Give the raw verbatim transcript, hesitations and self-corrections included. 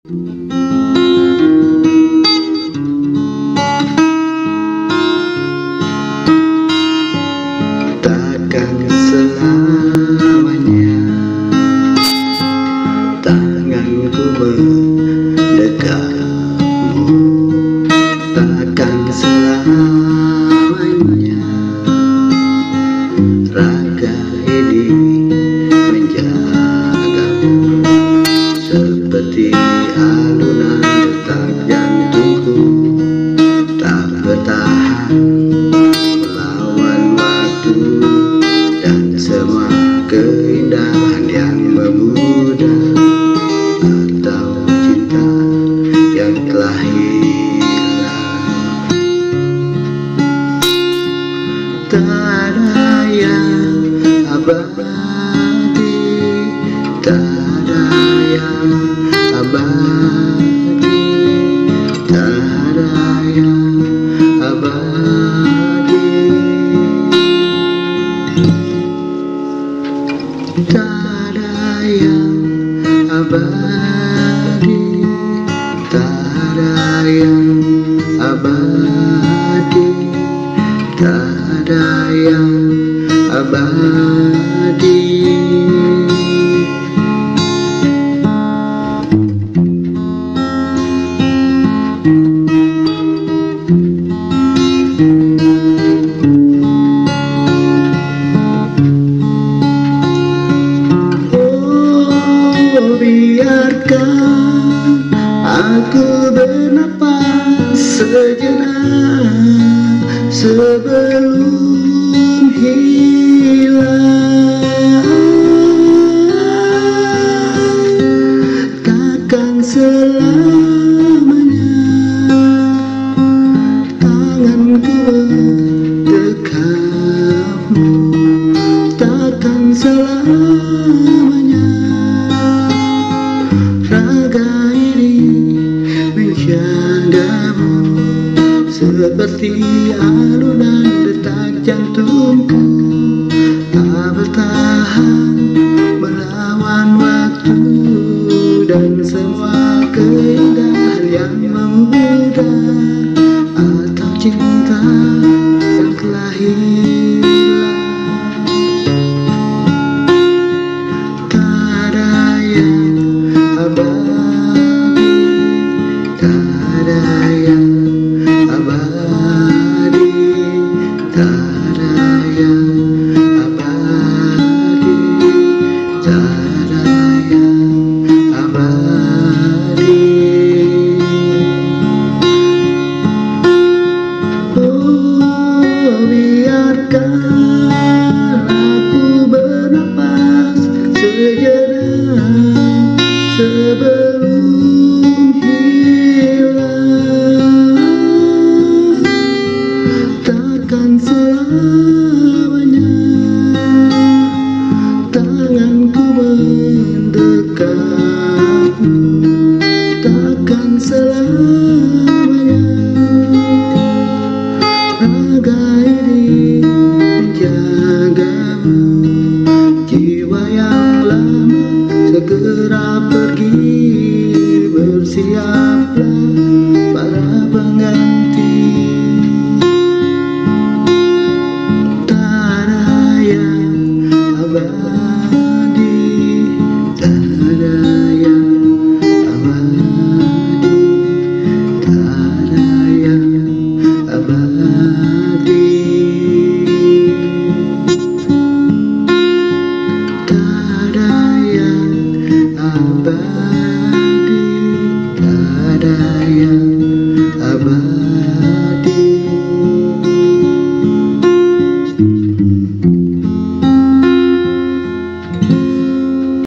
Takkan selamanya tanganku mendekatmu, takkan selamanya raga ini menjagamu, seperti alunan detak jantungku tak bertahan melawan waktu dan semua keindahan yang memuda, atau cinta yang telah hilang. Tak ada yang abadi, tak ada yang abadi, tak ada yang abadi, tak ada yang abadi, tak ada yang abadi, tak ada yang abadi. Biarkan aku bernapas sejenak sebelum hilang. Takkan selamanya tanganku mendekatmu, takkan selamanya raga ini menjagamu, seperti alunan detak jantungku tak bertahan melawan waktu dan semua keindahan yang memuda, atau cinta yang telah hilang. Tak ada yang abadi, tak ada yang abadi, tak ada yang abadi, tak ada yang abadi. Oh, biarkan aku bernapas sejenak sebelum hilang. Takkan selamanya tanganku mendekatmu, takkan selamanya raga ini menjagamu. Jiwa yang lama segera pergi, bersiaplah para pengganti. Tak ada yang abadi, tak ada yang abadi, tak ada yang abadi, tak ada yang abadi.